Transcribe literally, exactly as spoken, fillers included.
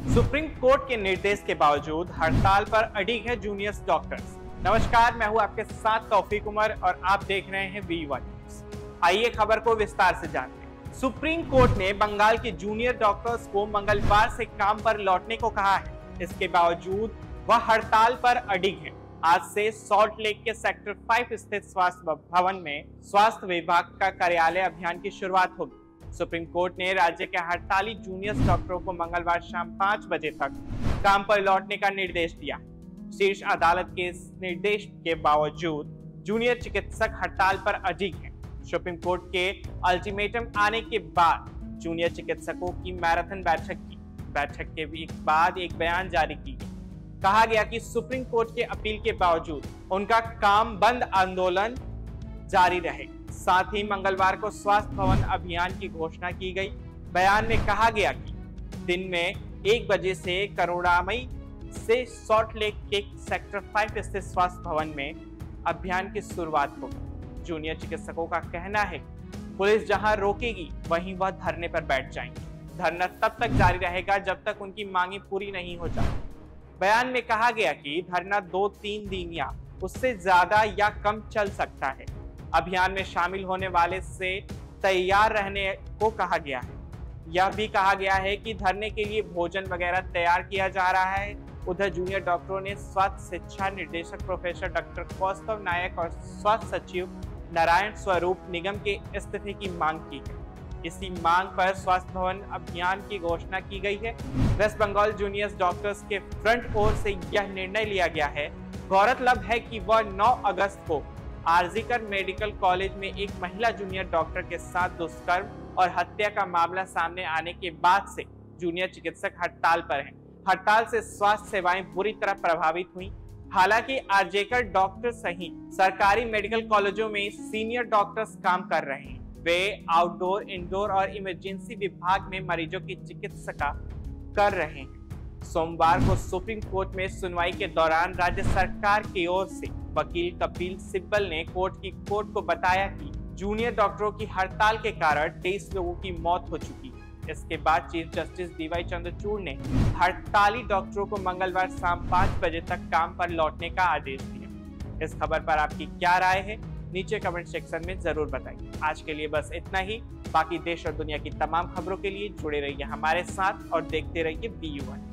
Supreme court के निर्देश के बावजूद हड़ताल पर अड़िग है जूनियर डॉक्टर्स। नमस्कार, मैं हूं आपके साथ तौफीक उमर और आप देख रहे हैं वी वन न्यूज। आइए खबर को विस्तार से जानते हैं। सुप्रीम कोर्ट ने बंगाल के जूनियर डॉक्टर्स को मंगलवार से काम पर लौटने को कहा है। इसके बावजूद वह हड़ताल पर अड़िग है। आज से सॉल्ट लेक के सेक्टर फाइव स्थित स्वास्थ्य भवन में स्वास्थ्य विभाग का कार्यालय अभियान की शुरुआत होगी। सुप्रीम कोर्ट ने राज्य के हड़ताली जूनियर डॉक्टरों को मंगलवार शाम पाँच बजे तक काम पर लौटने का निर्देश दिया। शीर्ष अदालत के इस निर्देश के बावजूद जूनियर चिकित्सक हड़ताल पर अड़िग हैं। सुप्रीम कोर्ट के अल्टीमेटम आने के बाद जूनियर चिकित्सकों की मैराथन बैठक की बैठक के बाद एक बयान जारी की गई। कहा गया कि सुप्रीम कोर्ट के अपील के बावजूद उनका काम बंद आंदोलन जारी रहे। साथ ही मंगलवार को स्वास्थ्य भवन अभियान की घोषणा की गई। बयान में कहा गया कि दिन में एक बजे से करुणामयी से सॉल्ट लेक के सेक्टर फाइव स्थित स्वास्थ्य भवन में अभियान की शुरुआत होगी। जूनियर चिकित्सकों का कहना है पुलिस जहां रोकेगी वहीं वह धरने पर बैठ जाएंगे। धरना तब तक जारी रहेगा जब तक उनकी मांगे पूरी नहीं हो जाती। बयान में कहा गया कि धरना दो तीन दिन या उससे ज्यादा या कम चल सकता है। अभियान में शामिल होने वाले से तैयार रहने को कहा गया है। यह भी कहा गया है कि धरने के लिए भोजन वगैरह तैयार किया जा रहा है। उधर जूनियर डॉक्टरों ने स्वास्थ्य शिक्षा निदेशक प्रोफेसर डॉक्टर कौस्तव नायक और स्वास्थ्य सचिव नारायण स्वरूप निगम के इस्तीफे की मांग की है। इसी मांग पर स्वास्थ्य भवन अभियान की घोषणा की गई है। वेस्ट बंगाल जूनियर डॉक्टर्स के फ्रंट ओर से यह निर्णय लिया गया है। गौरतलब है कि वह नौ अगस्त को आरजीकर मेडिकल कॉलेज में एक महिला जूनियर डॉक्टर के साथ दुष्कर्म और हत्या का मामला सामने आने के बाद से जूनियर चिकित्सक हड़ताल पर हैं। हड़ताल से स्वास्थ्य सेवाएं बुरी तरह प्रभावित हुई। हालांकि आरजीकर डॉक्टर सहित सरकारी मेडिकल कॉलेजों में सीनियर डॉक्टर्स काम कर रहे हैं। वे आउटडोर, इंडोर और इमरजेंसी विभाग में मरीजों की चिकित्सा कर रहे हैं। सोमवार को सुप्रीम कोर्ट में सुनवाई के दौरान राज्य सरकार की ओर से वकील कपिल सिब्बल ने कोर्ट की कोर्ट को बताया कि जूनियर डॉक्टरों की हड़ताल के कारण तेईस लोगों की मौत हो चुकी है। इसके बाद चीफ जस्टिस डीवाई चंद्रचूड़ ने हड़ताली डॉक्टरों को मंगलवार शाम पाँच बजे तक काम पर लौटने का आदेश दिया। इस खबर पर आपकी क्या राय है, नीचे कमेंट सेक्शन में जरूर बताइए। आज के लिए बस इतना ही। बाकी देश और दुनिया की तमाम खबरों के लिए जुड़े रहिए हमारे साथ और देखते रहिए वी वन।